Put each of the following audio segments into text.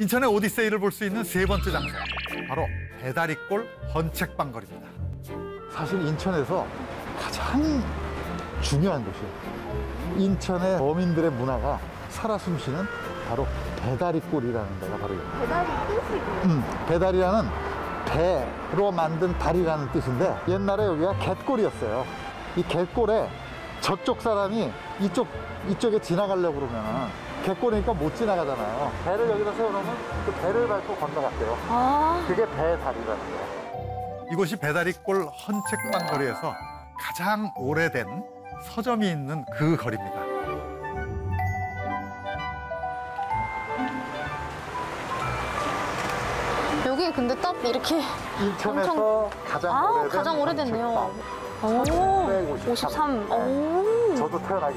인천의 오디세이를 볼 수 있는 세 번째 장소, 바로 배다리꼴 헌책방거리입니다. 사실 인천에서 가장 중요한 곳이에요. 인천의 어민들의 문화가 살아 숨쉬는 바로 배다리꼴이라는 데가 바로 여기. 배달이 뜻이 뭐예요? 배다리라는 배로 만든 다리라는 뜻인데, 옛날에 여기가 갯골이었어요. 이 갯골에 저쪽 사람이 이쪽에 지나가려고 그러면 갯골이니까 못 지나가잖아요. 배를 여기다 세워놓으면 그 배를 밟고 건너갔대요. 그게 배다리라는 거예요. 이곳이 배다리꼴 헌책방거리에서 가장 오래된 서점이 있는 그 거리입니다. 여기 근데 딱 이렇게 인천에서 가장 오래된 오래됐네요. 헌책방. 53. 네. 저도 태어나기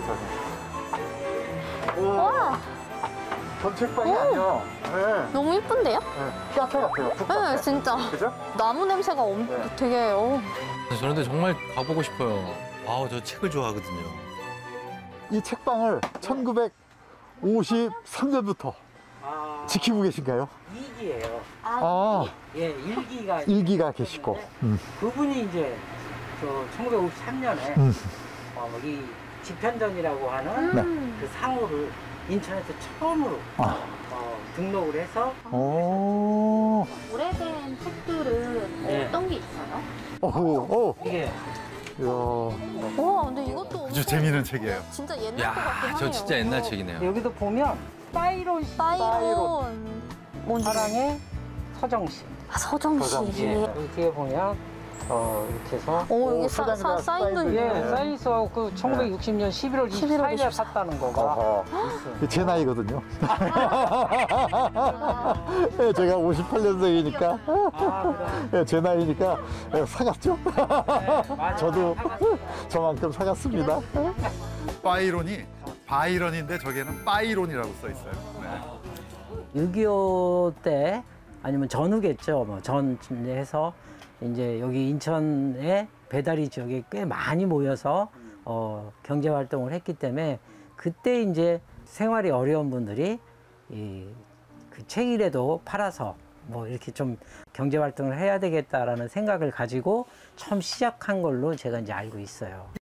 전에. 와, 헌책방이 아니요. 네. 너무 이쁜데요? 네. 카페 같아요. 네, 진짜. 그죠? 나무 냄새가 네. 되게. 저런데 정말 가보고 싶어요. 아우, 저 책을 좋아하거든요. 이 책방을 1953년부터 지키고 계신가요? 이기예요. 아, 예, 일기가 일기가 계시고. 그분이 이제 저 1953년에 이 집현전이라고 하는 그 상호를 인천에서 처음으로 등록을 해서 오. 오래된 책들은 네. 어떤 게 있어요? 이게 이야. 와, 근데 이것도 아주 재미있는 책이에요. 진짜 옛날 것 야, 같긴 하네요. 저 진짜 옛날 책이네요. 여기도 보면 파이론 파이론. 뭔지. 사랑의 서정씨. 서정씨. 서정씨. 예, 여기 뒤에 보면 이렇게 해서 오, 여기 소장이랑 사인도 사인도 있네. 예, 사인서 그 1960년 11월 24일에 24일. 샀다는 거가 어허. 있어요. 제 나이거든요. 예, 제가 58년생이니까. 예, 제 나이니까 사갔죠? 맞아요. 저도 저만큼 사갔습니다. 파이론이 바이런인데 저기에는 파이론이라고 써 있어요. 네. 6.25 때 아니면 전후겠죠. 뭐 전해서 이제 여기 인천의 배다리 지역에 꽤 많이 모여서 경제 활동을 했기 때문에 그때 이제 생활이 어려운 분들이 그 책이라도 팔아서 뭐 이렇게 좀 경제 활동을 해야 되겠다라는 생각을 가지고 처음 시작한 걸로 제가 이제 알고 있어요.